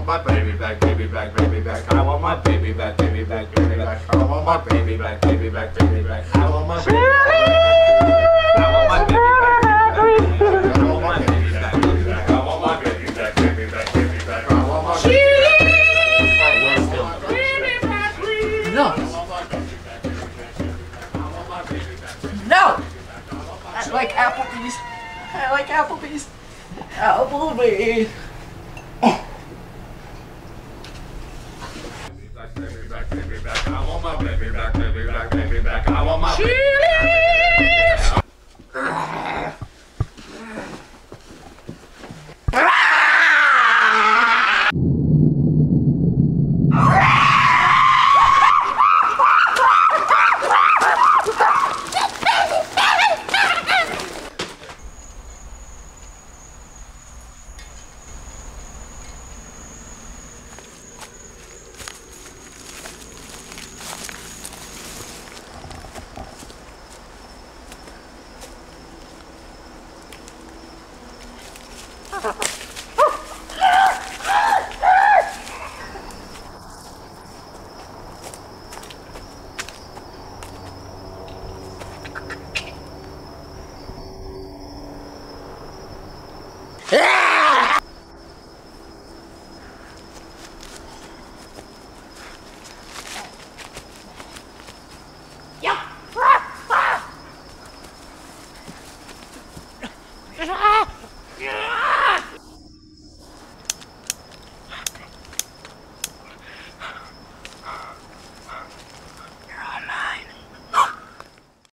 want my baby back, baby back, baby back. I want my baby back, baby back, baby back. I want my baby back, baby back, baby back. I want my baby back. I want my baby back, baby back. I want my baby back, baby back. I want my baby back, baby back, baby back. I want my baby back. No. No. I like Applebee's. I like Applebee's. Applebee's. Baby back, baby back. I want my baby back, baby back, baby back. I want my baby back. Yep.